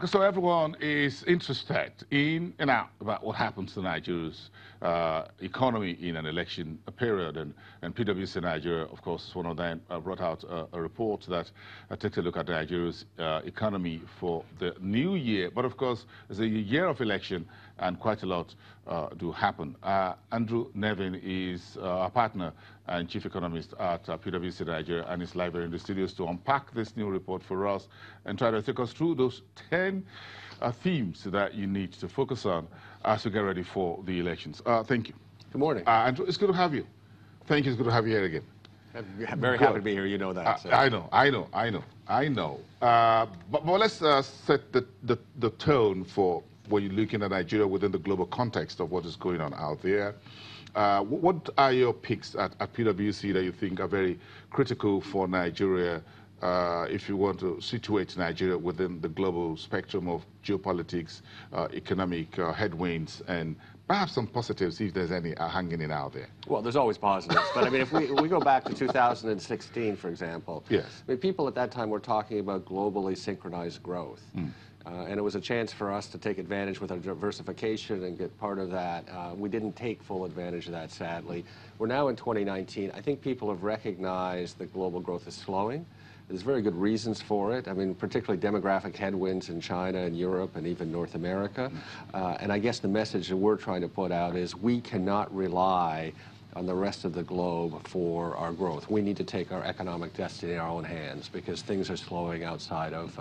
Okay, so everyone is interested in and out about what happens to Nigeria's economy in an election period, and PwC Nigeria, of course, one of them brought out a report that takes a look at Nigeria's economy for the new year. But of course, it's a year of election, and quite a lot do happen. Andrew Nevin is our partner and chief economist at PwC Nigeria, and is live here in the studios to unpack this new report for us and try to take us through those 10 themes that you need to focus on as we get ready for the elections. Thank you. Good morning. Andrew, it's good to have you. Thank you. It's good to have you here again. I'm very happy to be here. You know that. So. I know. But let's set the tone for when you're looking at Nigeria within the global context of what is going on out there. What are your picks at PwC that you think are very critical for Nigeria if you want to situate Nigeria within the global spectrum of geopolitics, economic headwinds, and perhaps some positives, if there's any, hanging in out there? Well, there's always positives. But I mean, if we go back to 2016, for example, yes. I mean, people at that time were talking about globally synchronized growth. And it was a chance for us to take advantage with our diversification and get part of that. We didn't take full advantage of that, sadly. We're now in 2019. I think people have recognized that global growth is slowing. There's very good reasons for it. I mean, particularly demographic headwinds in China and Europe and even North America. And I guess the message that we're trying to put out is we cannot rely on the rest of the globe for our growth. We need to take our economic destiny in our own hands because things are slowing outside of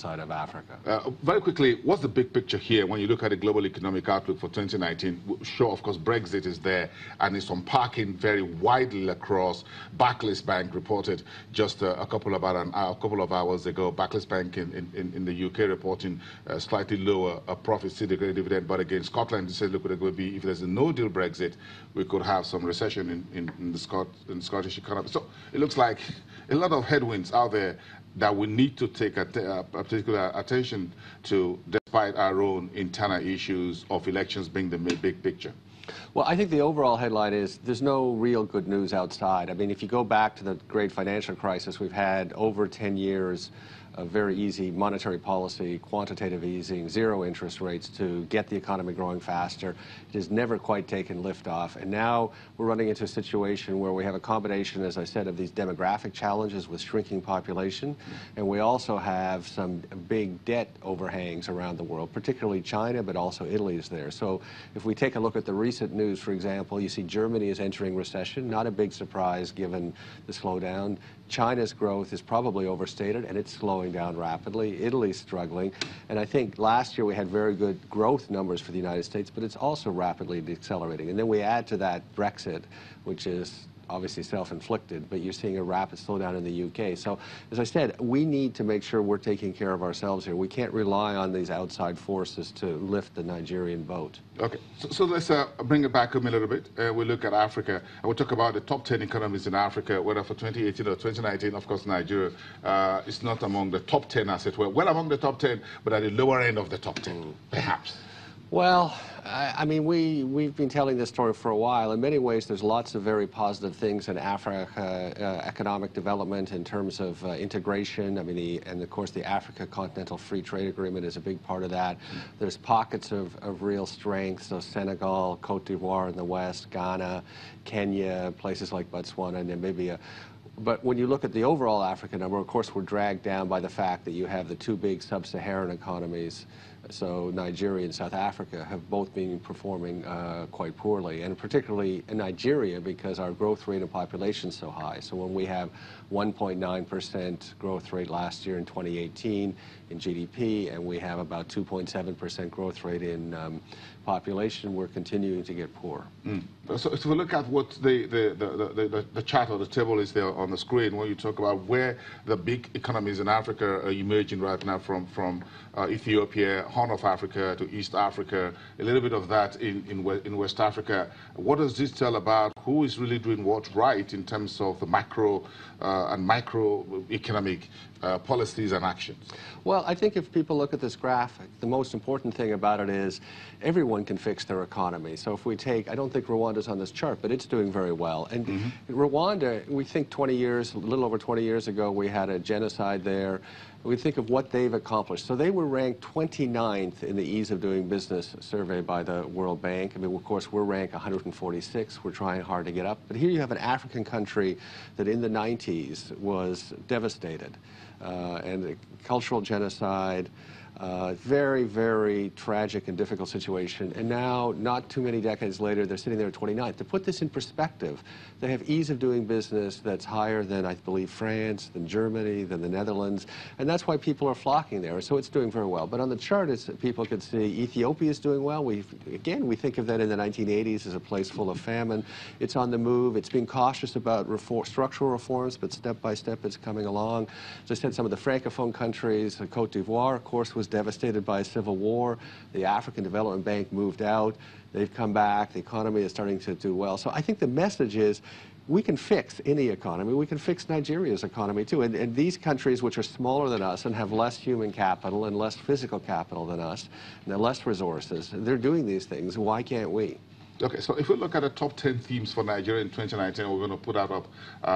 Africa. Very quickly, what's the big picture here when you look at the global economic outlook for 2019? Sure, of course, Brexit is there and it's unpacking very widely across. Barclays Bank reported just a couple of hours ago. Barclays Bank in the UK reporting slightly lower profits, still declaring dividend, but again, Scotland said, look, it would be if there's a no-deal Brexit, we could have some recession in the Scottish economy. So it looks like a lot of headwinds out there that we need to take a particular attention to, despite our own internal issues of elections being the big picture. Well, I think the overall headline is there's no real good news outside. I mean, if you go back to the great financial crisis, we've had over 10 years of very easy monetary policy, quantitative easing, zero interest rates to get the economy growing faster. It has never quite taken liftoff. And now we're running into a situation where we have a combination, as I said, of these demographic challenges with shrinking population. And we also have some big debt overhangs around the world, particularly China, but also Italy is there. So if we take a look at the recent news, for example, you see Germany is entering recession. Not a big surprise given the slowdown. China's growth is probably overstated, and it's slowing down rapidly. Italy's struggling. And I think last year we had very good growth numbers for the United States, but it's also rapidly decelerating. And then we add to that Brexit, which is obviously self-inflicted, but you're seeing a rapid slowdown in the UK. So, as I said, we need to make sure we're taking care of ourselves here. We can't rely on these outside forces to lift the Nigerian boat. Okay, so let's bring it back a little bit. We look at Africa, and we'll talk about the top 10 economies in Africa, whether for 2018 or 2019. Of course, Nigeria is not among the top 10, as it were. Well among the top 10, but at the lower end of the top 10, perhaps. Well, I mean, we've been telling this story for a while. In many ways, there's lots of very positive things in Africa, economic development in terms of integration. I mean, and of course, the Africa Continental Free Trade Agreement is a big part of that. There's pockets of real strength, so Senegal, Cote d'Ivoire in the west, Ghana, Kenya, places like Botswana, Namibia. But when you look at the overall Africa number, of course, we're dragged down by the fact that you have the two big sub-Saharan economies. So Nigeria and South Africa have both been performing quite poorly, and particularly in Nigeria because our growth rate of population is so high. So when we have 1.9% growth rate last year in 2018 in GDP, and we have about 2.7% growth rate in population, we're continuing to get poor. So if we look at what the chart or the table is there on the screen, when you talk about where the big economies in Africa are emerging right now from Ethiopia, Horn of Africa to East Africa, a little bit of that in West Africa. What does this tell about who is really doing what right in terms of the macro and microeconomic policies and actions? Well, I think if people look at this graphic, the most important thing about it is everyone can fix their economy. So if we take, I don't think Rwanda's on this chart, but it's doing very well. And Rwanda, we think 20 years, a little over 20 years ago, we had a genocide there. We think of what they've accomplished. So they were ranked 29th in the ease of doing business survey by the World Bank. I mean, of course, we're ranked 146. We're trying hard to get up. But here you have an African country that in the 90s was devastated. And the cultural genocide, very, very tragic and difficult situation. And now, not too many decades later, they're sitting there at 29th. To put this in perspective, they have ease of doing business that's higher than, I believe, France, than Germany, than the Netherlands. And that's why people are flocking there. So it's doing very well. But on the chart, people could see Ethiopia is doing well. We think of that in the 1980s as a place full of famine. It's on the move. It's being cautious about structural reforms, but step by step it's coming along. As I said, some of the Francophone countries, Cote d'Ivoire, of course, was devastated by a civil war. The African Development Bank moved out. They've come back. The economy is starting to do well. So I think the message is we can fix any economy. We can fix Nigeria's economy, too. And these countries, which are smaller than us and have less human capital and less physical capital than us, and less resources, they're doing these things. Why can't we? Okay, so if we look at the top 10 themes for Nigeria in 2019, we're going to put that up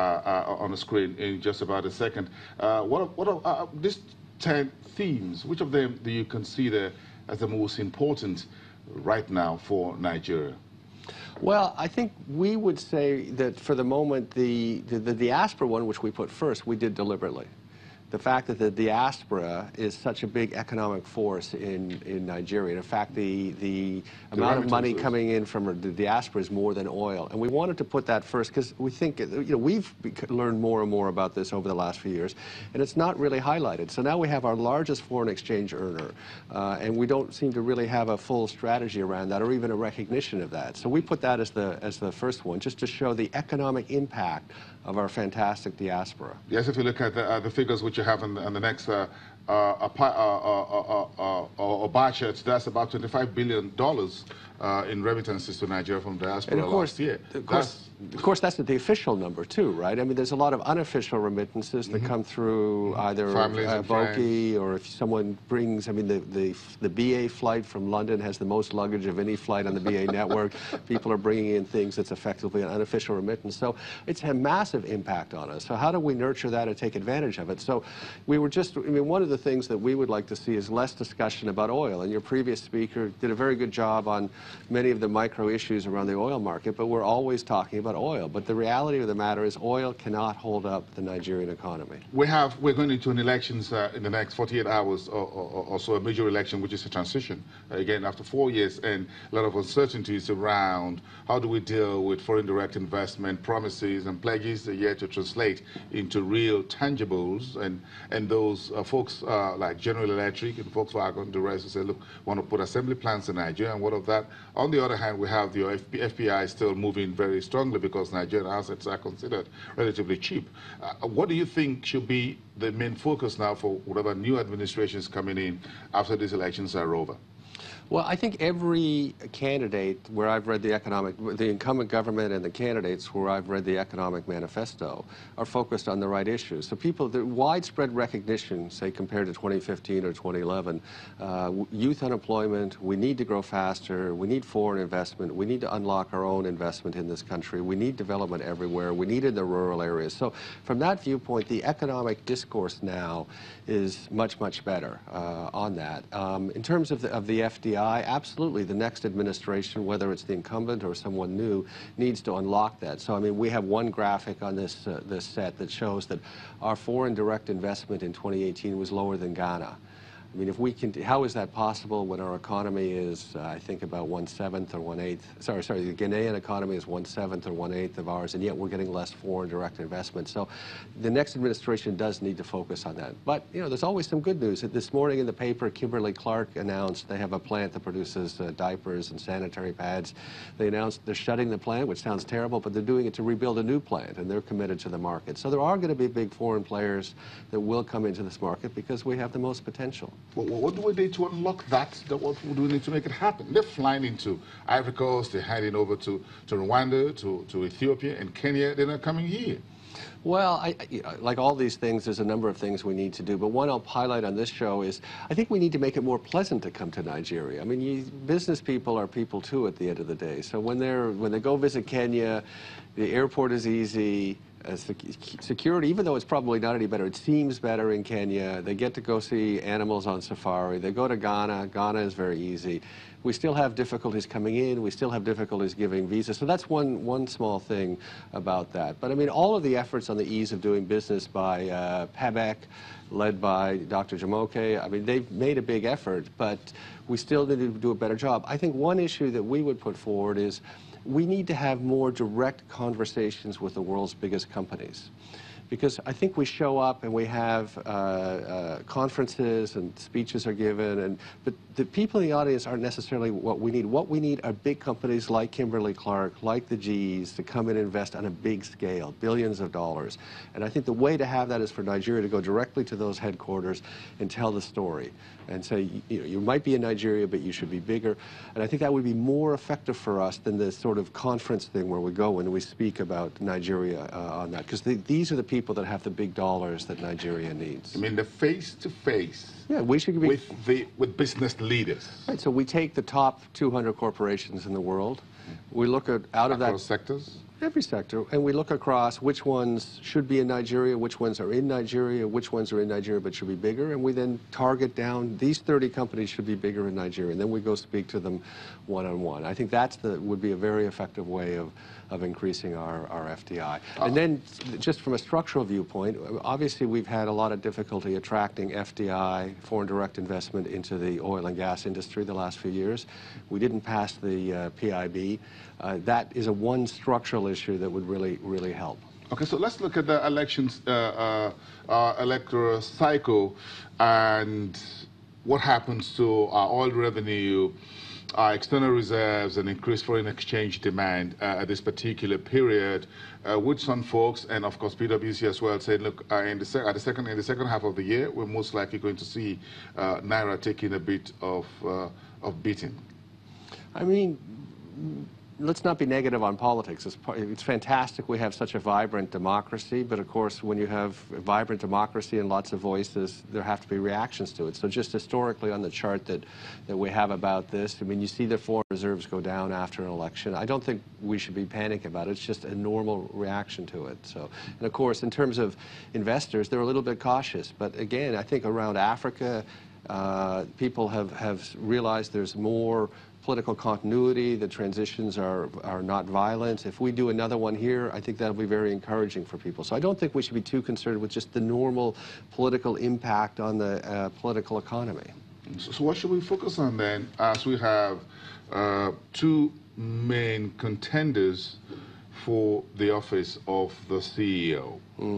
on the screen in just about a second. What are these 10 themes? Which of them do you consider as the most important right now for Nigeria? Well, I think we would say that for the moment, the diaspora one, which we put first, we did deliberately. The fact that the diaspora is such a big economic force in Nigeria. In fact, the amount of money coming in from the diaspora is more than oil. And we wanted to put that first because we think, we've learned more and more about this over the last few years, and it's not really highlighted. So now we have our largest foreign exchange earner, and we don't seem to really have a full strategy around that or even a recognition of that. So we put that as the first one, just to show the economic impact of our fantastic diaspora. Yes, if you look at the figures which you have on the next bar chart, that's about $25 billion in remittances to Nigeria from diaspora last year. Of course, that's the official number, too, right? I mean, there's a lot of unofficial remittances that come through either Boki or if someone brings, I mean, the BA flight from London has the most luggage of any flight on the BA network. People are bringing in things that's effectively an unofficial remittance. So it's a massive impact on us. So how do we nurture that and take advantage of it? So we were just, I mean, one of the things that we would like to see is less discussion about oil. And your previous speaker did a very good job on many of the micro issues around the oil market, but we're always talking about oil. But the reality of the matter is oil cannot hold up the Nigerian economy. We're going into an elections in the next 48 hours or so, a major election, which is a transition. Again, after 4 years and a lot of uncertainties around how do we deal with foreign direct investment, promises and pledges yet to translate into real tangibles. And those folks like General Electric and Volkswagen, the rest, who say, look, we want to put assembly plants in Nigeria and what of that. On the other hand, we have the FPI still moving very strongly because Nigerian assets are considered relatively cheap. What do you think should be the main focus now for whatever new administrations coming in after these elections are over? Well, I think every candidate where I've read the incumbent government and the candidates where I've read the economic manifesto are focused on the right issues. So the widespread recognition, say compared to 2015 or 2011, youth unemployment, we need to grow faster, we need foreign investment, we need to unlock our own investment in this country, we need development everywhere, we need it in the rural areas. So from that viewpoint, the economic discourse now is much, much better on that. In terms of the FDI, absolutely, the next administration, whether it's the incumbent or someone new, needs to unlock that. So, I mean, we have one graphic on this set that shows that our foreign direct investment in 2018 was lower than Ghana. I mean, if we can, how is that possible when our economy is, I think, about 1/7 or 1/8? Sorry, the Ghanaian economy is 1/7 or 1/8 of ours, and yet we're getting less foreign direct investment. So the next administration does need to focus on that. But, there's always some good news. This morning in the paper, Kimberly-Clark announced they have a plant that produces diapers and sanitary pads. They announced they're shutting the plant, which sounds terrible, but they're doing it to rebuild a new plant, and they're committed to the market. So there are going to be big foreign players that will come into this market because we have the most potential. What do we need to unlock that? What do we need to make it happen? They're flying into Ivory Coast, they're heading over to Rwanda, to Ethiopia and Kenya. They're not coming here. Well, like all these things, there's a number of things we need to do. But one I'll highlight on this show is I think we need to make it more pleasant to come to Nigeria. I mean, business people are people too at the end of the day. So when they go visit Kenya, the airport is easy. Security, even though it's probably not any better, it seems better in Kenya. They get to go see animals on safari. They go to Ghana. Ghana is very easy. We still have difficulties coming in. We still have difficulties giving visas. So that's one small thing about that. But I mean, all of the efforts on the ease of doing business by PABEC, led by Dr. Jamoke, I mean, they've made a big effort, but we still need to do a better job. I think one issue that we would put forward is we need to have more direct conversations with the world's biggest companies. Because I think we show up and we have conferences and speeches are given, but the people in the audience aren't necessarily what we need. What we need are big companies like Kimberly-Clark, like the G's, to come and invest on a big scale, billions of dollars. And I think the way to have that is for Nigeria to go directly to those headquarters and tell the story and say, you might be in Nigeria, but you should be bigger. And I think that would be more effective for us than the sort of conference thing where we go and we speak about Nigeria on that. Because these are the people that have the big dollars that Nigeria needs. I mean, the face-to-face. Yeah, we should be with business leaders. Right. So we take the top 200 corporations in the world. We look at across sectors. Every sector, and we look across which ones should be in Nigeria, which ones are in Nigeria, which ones are in Nigeria but should be bigger, and we then target down these 30 companies should be bigger in Nigeria, and then we go speak to them one-on-one. I think that's would be a very effective way of increasing our FDI. And then, just from a structural viewpoint, obviously we've had a lot of difficulty attracting FDI, foreign direct investment, into the oil and gas industry the last few years. We didn't pass the PIB. That is one structural issue that would really help. Okay, so let's look at the elections, electoral cycle, and what happens to our oil revenue, our external reserves, and increased foreign exchange demand at this particular period. Which some folks, and of course PwC as well, said, look, in the second half of the year, we're most likely going to see Naira taking a bit of beating. I mean, let's not be negative on politics. It's fantastic we have such a vibrant democracy, but of course when you have a vibrant democracy and lots of voices, there have to be reactions to it. So just historically on the chart that we have about this, I mean, you see the foreign reserves go down after an election. I don't think we should be panicking about it. It's just a normal reaction to it. So, and of course, in terms of investors, they're a little bit cautious. But again, I think around Africa, people have realized there's more political continuity, the transitions are not violent. If we do another one here, I think that'll be very encouraging for people. So I don't think we should be too concerned with just the normal political impact on the political economy. So what should we focus on then, as we have two main contenders for the office of the CEO?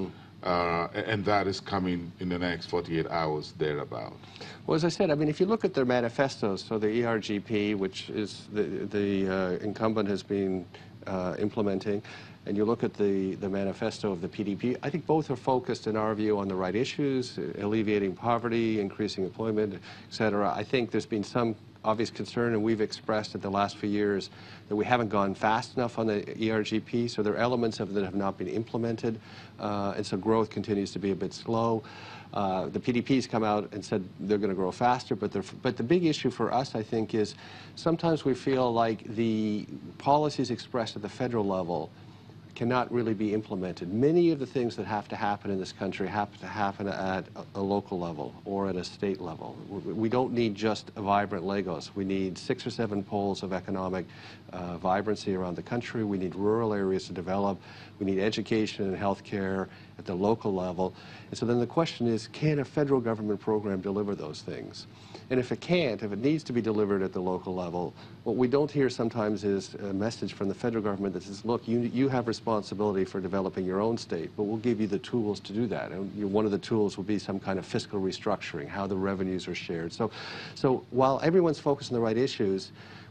And that is coming in the next 48 hours, thereabout. Well, as I said, I mean, if you look at their manifestos, so the ERGP, which is the incumbent has been implementing, and you look at the manifesto of the PDP, I think both are focused, in our view, on the right issues, alleviating poverty, increasing employment, et cetera. I think there's been some obvious concern, and we've expressed in the last few years that we haven't gone fast enough on the ERGP, so there are elements of it that have not been implemented, and so growth continues to be a bit slow. The PDP's come out and said they're going to grow faster, but the big issue for us, I think, is sometimes we feel like the policies expressed at the federal level cannot really be implemented. Many of the things that have to happen in this country have to happen at a local level or at a state level. We don't need just a vibrant Lagos. We need 6 or 7 poles of economic vibrancy around the country. We need rural areas to develop. We need education and health care at the local level. And so then the question is, can a federal government program deliver those things? And if it can't, if it needs to be delivered at the local level, what we don't hear sometimes is a message from the federal government that says, look, you have responsibility for developing your own state, but we'll give you the tools to do that. And one of the tools will be some kind of fiscal restructuring, how the revenues are shared. So while everyone's focused on the right issues,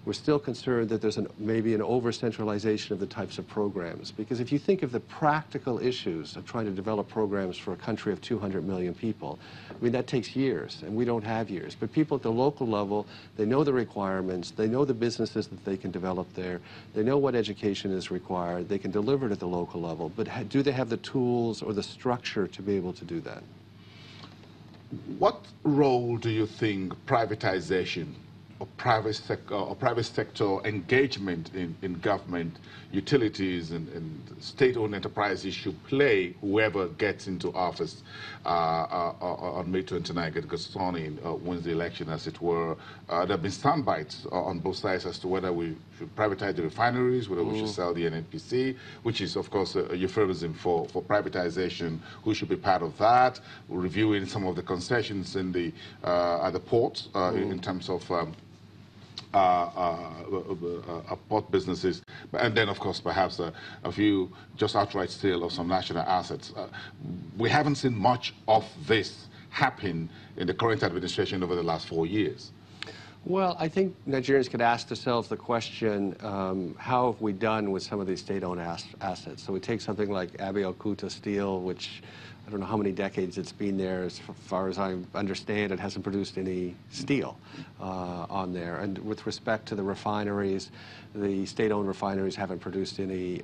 we're still concerned that there's maybe an over-centralization of the types of programs. Because if you think of the practical issues of trying to develop programs for a country of 200 million people, I mean, that takes years, and we don't have years. But people at the local level, they know the requirements, they know the businesses that they can develop there, they know what education is required, they can deliver it at the local level, but do they have the tools or the structure to be able to do that? What role do you think privatization or private sector engagement in government utilities and state-owned enterprises should play whoever gets into office on May 29, because Sonny wins the election, as it were? There have been sound bites on both sides as to whether we should privatize the refineries, whether we should sell the NNPC, which is, of course, a euphemism for privatization. Who should be part of that? We're reviewing some of the concessions in the at the ports in terms of port businesses, and then, of course, perhaps a few just outright sale of some national assets. We haven't seen much of this happen in the current administration over the last 4 years. Well, I think Nigerians could ask themselves the question, how have we done with some of these state-owned assets? So we take something like Abeokuta Steel, which I don't know how many decades it's been there. As far as I understand, it hasn't produced any steel on there. And with respect to the refineries, the state-owned refineries haven't produced any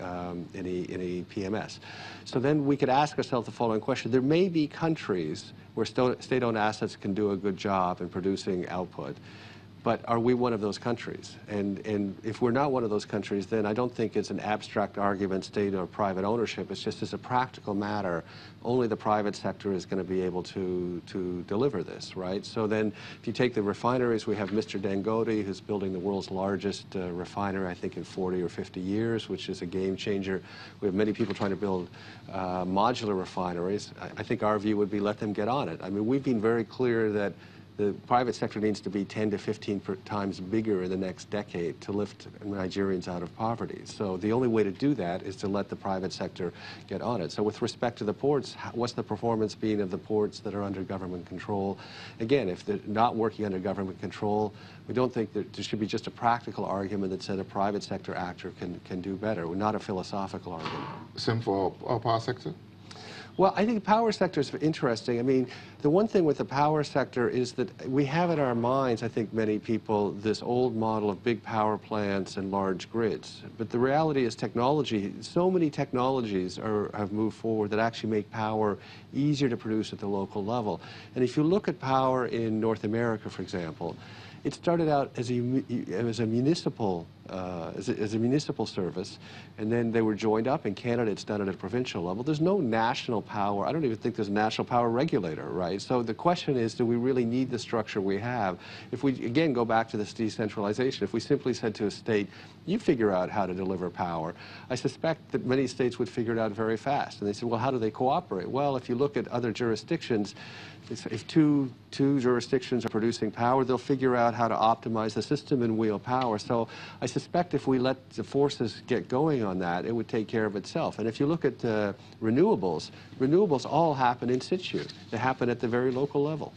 PMS. So then we could ask ourselves the following question. There may be countries where state-owned assets can do a good job in producing output, but are we one of those countries? And if we're not one of those countries, then I don't think it's an abstract argument, state or private ownership. It's just as a practical matter, only the private sector is going to be able to deliver this, right? So then if you take the refineries, we have Mr. Dangote, who's building the world's largest refinery, I think in 40 or 50 years, which is a game changer. We have many people trying to build modular refineries. I think our view would be let them get on it. I mean, we've been very clear that the private sector needs to be 10 to 15 times bigger in the next decade to lift Nigerians out of poverty. So the only way to do that is to let the private sector get on it. So with respect to the ports, what's the performance been of the ports that are under government control? Again, if they're not working under government control, we don't think that there should be just a practical argument that said a private sector actor can do better, not a philosophical argument. Same for our power sector? Well, I think the power sector is interesting. I mean, the one thing with the power sector is that we have in our minds, I think many people, this old model of big power plants and large grids. But the reality is technology, so many technologies have moved forward that actually make power easier to produce at the local level. And if you look at power in North America, for example, it started out as a municipal service, and then they were joined up. In Canada, it's done at a provincial level. There's no national power. I don't even think there's a national power regulator, right? So the question is, do we really need the structure we have? If we, again, go back to this decentralization, if we simply said to a state, you figure out how to deliver power, I suspect that many states would figure it out very fast. And they said, well, how do they cooperate? Well, if you look at other jurisdictions, if two jurisdictions are producing power, they'll figure out how to optimize the system and wheel power. So I suspect if we let the forces get going on that, it would take care of itself. And if you look at renewables all happen in situ. They happen at the very local level.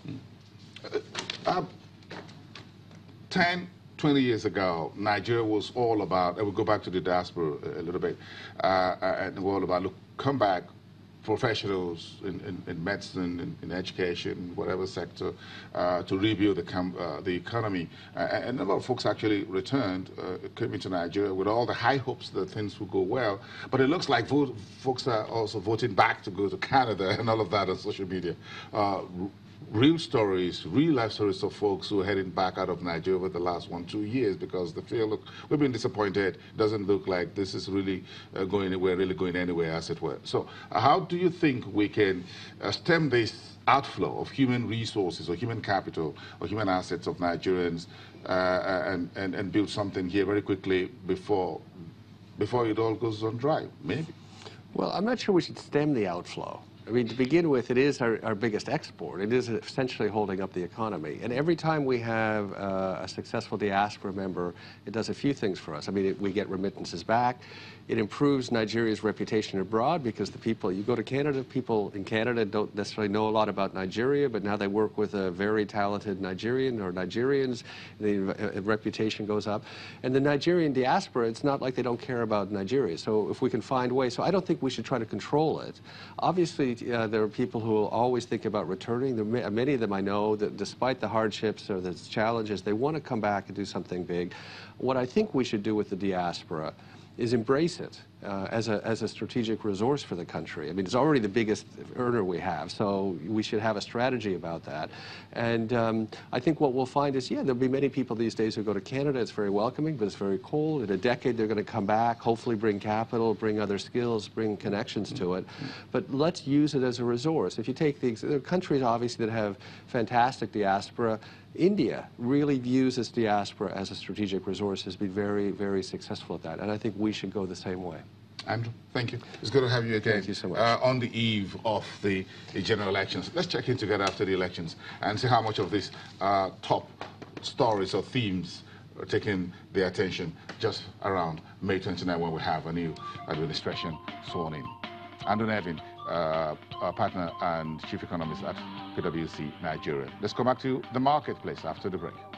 10, 20 years ago, Nigeria was all about, and we'll go back to the diaspora a little bit, and we're all about, look, come back, professionals in medicine, in education, whatever sector, to rebuild the economy. And a number of folks actually returned, came into Nigeria with all the high hopes that things would go well. But it looks like folks are also voting back to go to Canada and all of that on social media. Real stories, real life stories of folks who are heading back out of Nigeria over the last 1-2 years because they feel, look, we've been disappointed. It doesn't look like this is really going anywhere, as it were. So how do you think we can stem this outflow of human resources or human capital or human assets of Nigerians and build something here very quickly before it all goes on dry, maybe? Well, I'm not sure we should stem the outflow. I mean, to begin with, it is our biggest export. It is essentially holding up the economy. And every time we have a successful diaspora member, it does a few things for us. I mean, we get remittances back. It improves Nigeria's reputation abroad because the people, you go to Canada, people in Canada don't necessarily know a lot about Nigeria, but now they work with a very talented Nigerian or Nigerians, the reputation goes up. And the Nigerian diaspora, it's not like they don't care about Nigeria. So if we can find ways, so I don't think we should try to control it. Obviously, there are people who will always think about returning. Many of them I know that despite the hardships or the challenges, they want to come back and do something big. What I think we should do with the diaspora is embrace it as a strategic resource for the country. I mean, it's already the biggest earner we have, so we should have a strategy about that. And I think what we'll find is, yeah, there'll be many people these days who go to Canada. It's very welcoming, but it's very cold. In a decade, they're going to come back, hopefully bring capital, bring other skills, bring connections to it. But let's use it as a resource. If you take there are countries, obviously, that have fantastic diaspora. India really views its diaspora as a strategic resource, has been very, very successful at that. And I think we should go the same way. Andrew, thank you. It's good to have you again. Thank you so much. On the eve of the general elections. Let's check in together after the elections and see how much of these top stories or themes are taking the attention just around May 29 when we have a new administration sworn in. Andrew Nevin, our partner and chief economist at PwC Nigeria. Let's go back to the marketplace after the break.